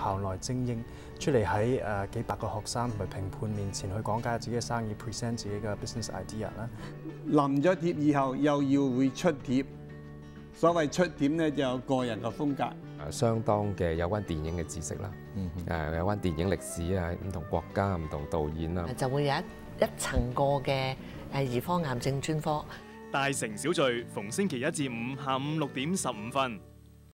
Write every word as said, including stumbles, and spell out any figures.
校內精英出嚟喺誒幾百個學生同埋評判面前去講解自己嘅生意 ，present 自己嘅 business idea 啦。 臨咗貼以後又要會出貼，所謂出貼咧就有個人嘅風格。 誒相當嘅有關電影嘅知識啦，誒有關電影歷史啊，唔同國家、唔同導演啦， 就會有一一層過嘅誒兒科癌症專科。 大城小聚，逢星期一至五下午六點十五分。